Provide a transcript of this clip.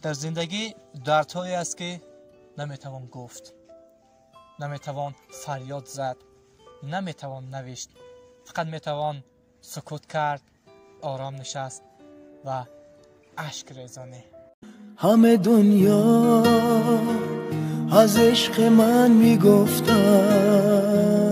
در زندگی دردهایی است که نمیتوان گفت، نمیتوان فریاد زد، نمیتوان نوشت، فقط میتوان سکوت کرد، آرام نشست و اشک ریزانی. همه دنیا از عشق من میگفتن،